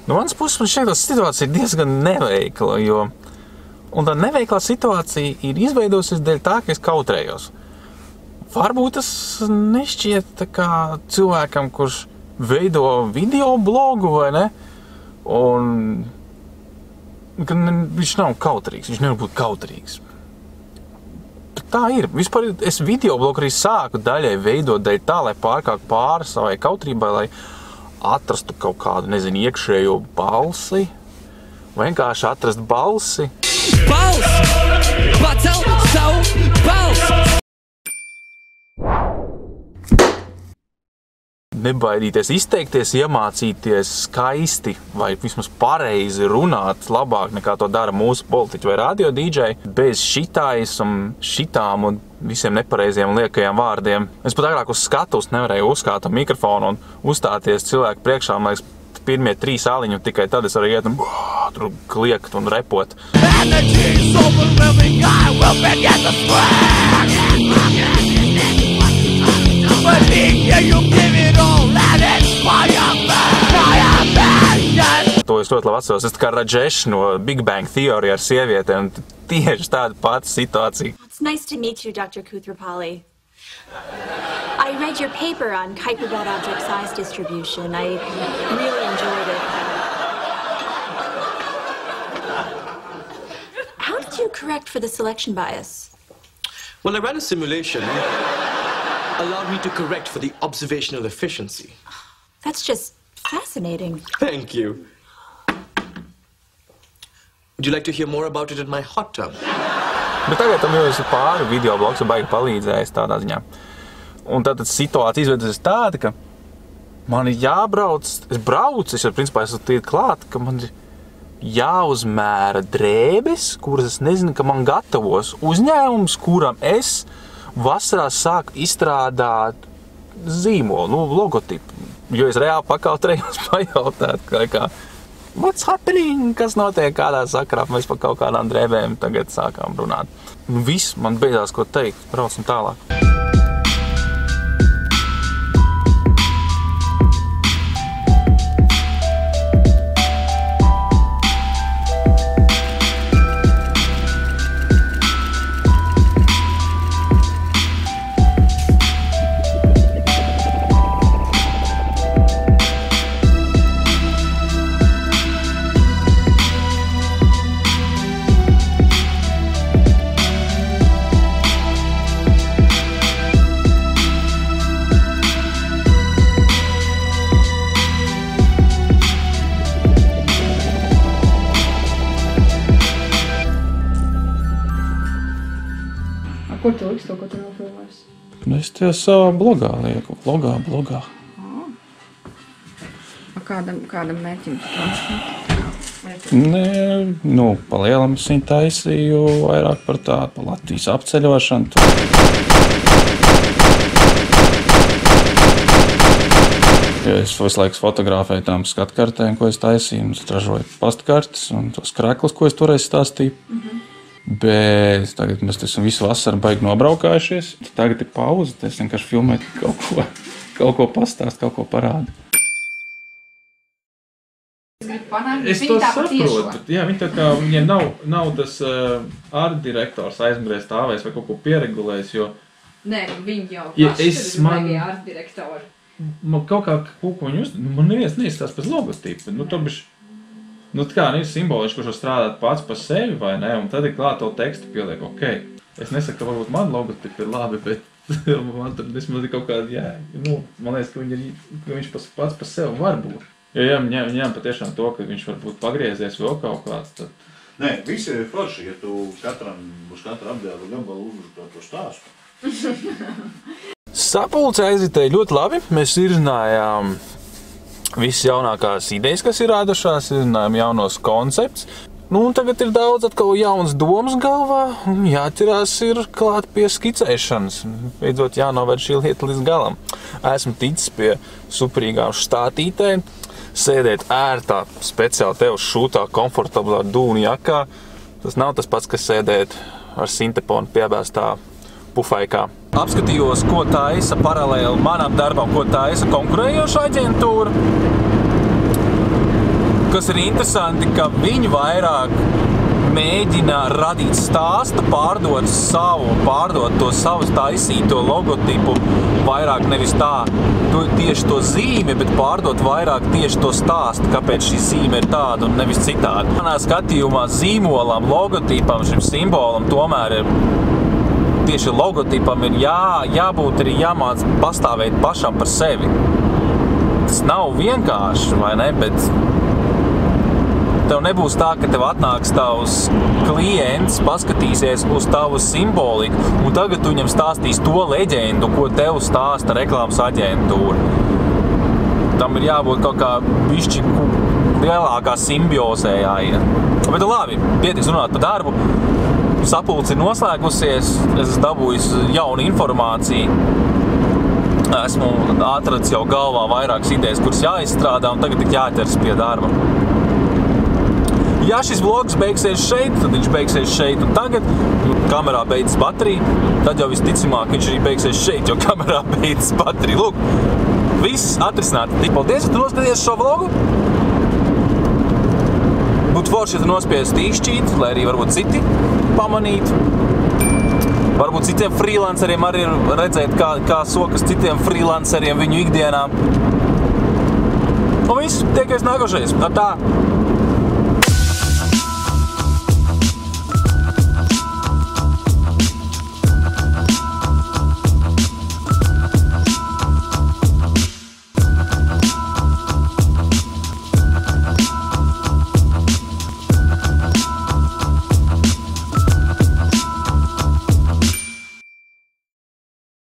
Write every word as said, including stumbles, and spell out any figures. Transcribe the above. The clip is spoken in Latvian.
No manas puses man šķiet, tā situācija ir diezgan neveikla, jo un tā neveiklā situācija ir izveidojusies dēļ tā, ka es kautrējos. Varbūt tas nešķiet tā kā cilvēkam, kurš veido video blogu, vai ne? Un ka viņš nav kautrīgs, viņš nevar būt kautrīgs. Bet tā ir. Vispār es video blogu arī sāku daļai veidot dēļ tā, lai pārkāk pāri savai kautrībai, lai atrastu kaut kādu, nezinu, iekšējo balsi. Vienkārši atrast balsi. Balsi! Pacel savu balsi! Nebaidīties izteikties, iemācīties skaisti vai vismaz pareizi runāt labāk nekā to dara mūsu politiķi vai radio dīdžeji, bez šitājas un šitām un visiem nepareiziem liekajiem vārdiem. Es pat agrāk uz skatuves nevarēju uzkāt mikrofonu un uzstāties cilvēku priekšā, man liekas, pirmie trīs aliņi, un tikai tad es varu iet un uh, tur kliekt un repot. To es ļoti labi atceros. Es tā kā Rajesh no Big Bang Theory ar sievietēm, un tieši tāda pati situācija. It's nice to meet you, Doctor Koothrappali. I read your paper on Kuiper Belt object size distribution. I really enjoyed it. How did you correct for the selection bias? Well, I ran a simulation. Allowed me to correct for the observational efficiency. That's just fascinating. Thank you. Would you like to hear more about it in my hot tub? Bet tagad tam jau ir pāri video blogs un baigi palīdzējis tādā ziņā. Un tātad situācija izveidojas tāda, ka man ir jābrauc, es braucu, es jau principā esmu tiek klāt, ka man ir jāuzmēra drēbes, kuras es nezinu, ka man gatavos uzņēmums, kuram es vasarā sāku izstrādāt zīmolu, nu, logotipu, jo es reāli pakautrējos pajautāt, kā, kā what's happening, kas notiek, kādā sakarā, mēs par kaut kādām drēbēm tagad sākām runāt. Nu, viss, man beidzās, ko teikt, braucam tālāk. Kur tu liks to, ko tu nofilmēs? Es te savā blogā lieku. Blogā, blogā. A kādam, kādam mērķim tu transmeti? Nē, nu, pa lielam es viņu taisīju vairāk par tādu, pa Latvijas apceļošanu. Ja es visu laiku fotografēju tām skatkartēm, ko es taisīju, un ražoju pastkartes un tos kreklus, ko es toreiz stāstīju. Mm-hmm. Bet tagad mēs esam visu vasaru baigi nobraukājušies. Tagad ir pauze, es vienkārši filmēju kaut ko, kaut ko pastāst, kaut ko parādu. Es gribu panākt, es to saprotu. Jā, viņi tā kā, viņiem nav, nav tas uh, art direktors aizmugurē stāvējis vai kaut ko pieregulējis, jo... Nē, viņi jau ja paši es tur man... ir art direktori. Man kaut kā kaut ko viņi uz... Man neviens neizstās pēc logotipa. Nu, to bišķi... Nu, tā kā ir simboliski, kurš var strādāt pats par sevi, vai ne? Un tad ir klāt to tekstu pieliek, ok. Es nesaku, ka varbūt man logotipi ir labi, bet man tur vismaz ir kaut kāda, jā, nu, man liekas, ka, viņi ir, ka viņš pats par sevi var būt. Ja jā, ņem, ņem patiešām to, ka viņš var būt pagriezies vēl kaut kāds, tad... Nē, visi ir forši, ja tu katram, uz katru apdēlu gabalu uzrunāt to stāstu. Sapulce aizritēja ļoti labi. Mēs izrunājām visas jaunākās idejas, kas ir radušās, izrunājām jaunos koncepts. Nu, un tagad ir daudz atkal jaunas domas galvā, un jāķerās ir klāt pie skicēšanas. Beidzot jānoved šī lieta līdz galam. Esmu ticis pie superīgām štātītēm, sēdēt ērtā, speciāli tev šūtā, komfortablā dūnu jakā. Tas nav tas pats, kas sēdēt ar sinteponu piebēstā pufaikā. Apskatījos, ko taisa paralēli manam darbam, ko taisa konkurējoša aģentūra. kas ir interesanti, ka viņi vairāk mēģina radīt stāstu, pārdot savu, pārdot to savu taisīto logotipu, vairāk nevis tā, to, tieši to zīmi, bet pārdot vairāk tieši to stāstu, kāpēc šī zīme ir tāda un nevis citāda. Manā skatījumā zīmolam, logotipam, šim simbolam tomēr ir, tieši logotipam ir jā, jābūt arī jāmāc pastāvēt pašam par sevi. Tas nav vienkārši, vai ne, bet tev nebūs tā, ka tev atnāks tavs klients, paskatīsies uz tavu simboliku, un tagad tu viņam stāstīs to leģendu, ko tev stāsta reklāmas aģentūra. Tam ir jābūt kaut kā bišķi lielākā simbiozē jāiet. Bet labi, pietiks runāt par darbu. Sapulce ir noslēgusies, es esmu dabūjis jaunu informāciju. Esmu atradis jau galvā vairākas idejas, kuras jāizstrādā, un tagad tik jāķers pie darba. Ja šis vlogs beigsies šeit, tad viņš beigsies šeit un tagad. Kamerā beidzas baterija, tad jau visticamāk viņš arī beigsies šeit, jo kamerā beidzas baterija. Lūk, viss atrisināti. Paldies, ka tu noskaties šo vlogu. Būtu forši, ja tu nospiest īšķīt, lai arī varbūt citi pamanītu. Varbūt citiem freelanceriem arī redzēt, kā, kā sokas citiem freelanceriem viņu ikdienā. Un viss, tiekamies nākošais. Tā.